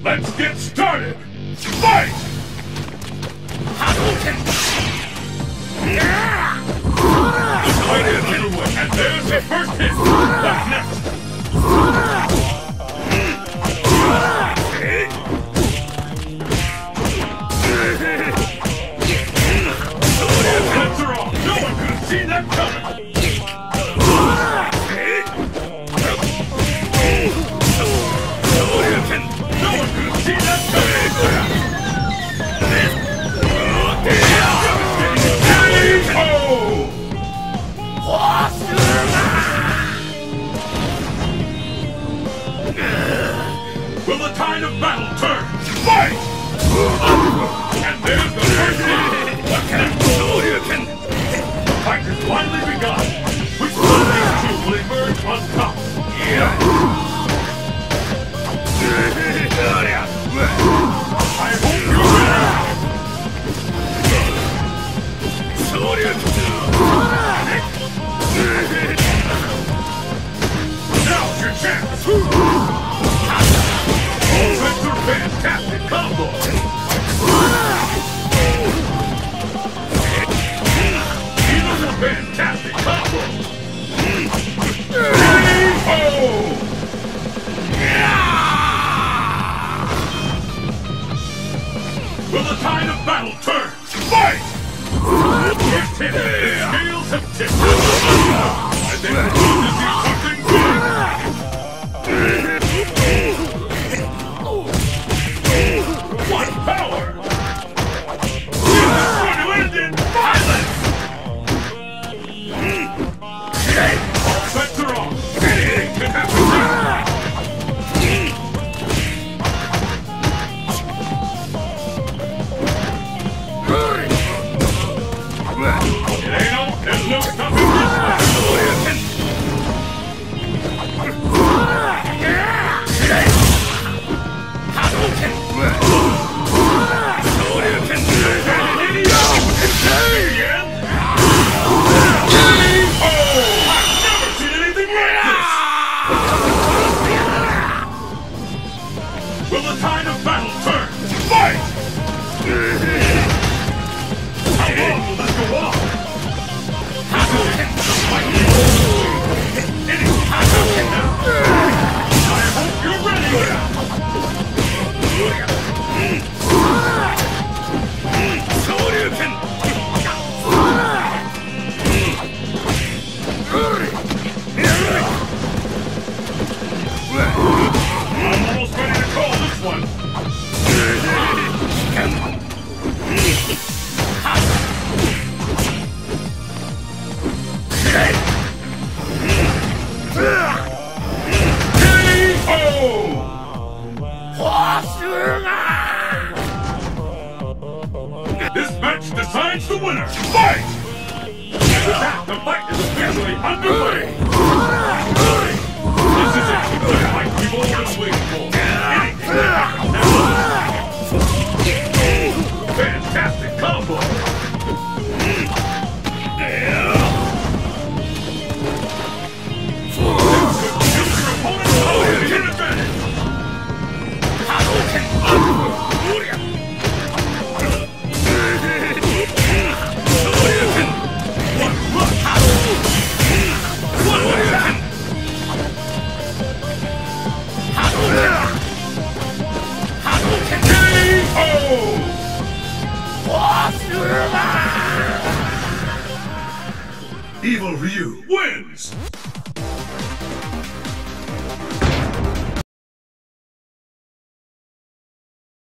Let's get started! Fight! Hadouken! The fight is underway, and there's the first hit! What's next? Defense are off! No one could have seen that coming! No one could have seen that coming! Will the tide of battle turn? Fight! And there's the first hit! What's next? The fight has finally begun! Which one of these two will emerge on top? I hope you're ready! Now's your chance! That's a fantastic combo! Even a fantastic combo! Will the tide of battle turn? Fight! First hit, the scales have tipped. I think we're going to see something big! What power! This is going to end in violence! All bets are off! Anything can happen now! There's no stopping this one! I've never seen anything like this! Will the tide of battle turn? Fight! How long will this go on? I hope you're ready! I'm almost ready to call this one! This match decides the winner! Fight! And with that, the fight is officially underway! This is it! The fight we've all been waiting for! Anything can happen now! Fantastic combo! E.ryu wins!